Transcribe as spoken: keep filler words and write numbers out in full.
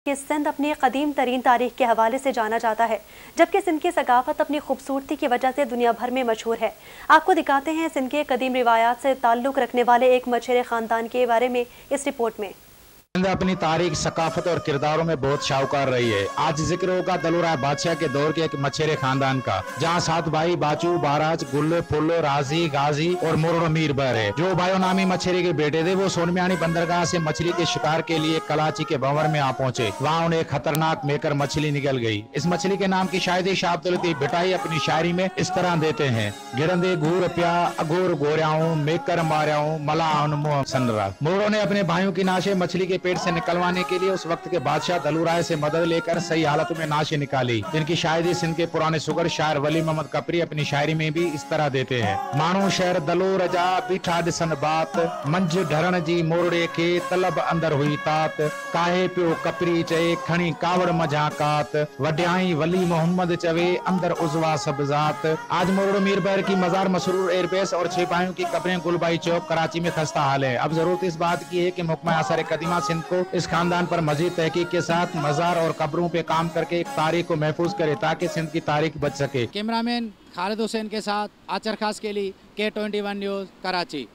कि सिंध अपनी कदीम तरीन तारीख के हवाले से जाना जाता है, जबकि सिंध की सकाफत अपनी खूबसूरती की वजह से दुनिया भर में मशहूर है। आपको दिखाते हैं सिंध के कदीम रिवायात से ताल्लुक़ रखने वाले एक मछेरे ख़ानदान के बारे में इस रिपोर्ट में। सिंध अपनी तारीख, सकाफत और किरदारों में बहुत शाहूकार रही है। आज जिक्र होगा दलुराय बादशाह के दौर के एक मछेरे खानदान का, जहां सात भाई बाचू, बाराज, गुल्लो, फुल्लो, राजी, गाजी और मोरड़ो मीर बर है। जो भाइयों नामी मछेरे के बेटे थे वो सोनमियानी बंदरगाह से मछली के शिकार के लिए कराची के भंवर में आ पहुंचे। वहां उन्हें खतरनाक मेकर मछली निकल गई। इस मछली के नाम की शायद शाह अब्दुल लतीफ भिटाई अपनी शायरी में इस तरह देते हैं: गिरंदे घूर प्या अगोर गोरियाऊं, मेकर मारियाऊं, मला मुंह सनरा। मोरड़ो ने अपने भाइयों की नाशे मछली के पेट से निकलवाने के लिए उस वक्त के बादशाह दलुराय से मदद लेकर सही हालत में नाशे निकाली, जिनकी शायरी सिंध के पुराने सुगर शायर वली मोहम्मद कपरी अपनी शायरी में भी इस तरह देते हैं: मानो शहर दलो रजा बीठा दिसन बात, मंझ ढरण जी मोरड़े के तलब अंदर हुई तात, काहे पियो कपरी चए खणी कावड़ मझा कात, वड्याई वली मोहम्मद चवे अंदर उजवा सबजात। आज मोरड़ो मीर बर की मजार मसरूर एयरबेस और छह भाइयों की कब्रें गुलबाई चौक कराची में खस्ता हाल है। अब जरूरत इस बात की है कि मुकम्मल असर कदीमा सिंध को इस खानदान पर मजीद तहकीक के साथ मजार और कब्रों पे काम करके एक तारीख को महफूज करे, ताकि सिंध की तारीख बच सके। कैमरामैन खालिद हुसैन के साथ आचर खास के लिए के ट्वेंटी वन न्यूज़ कराची।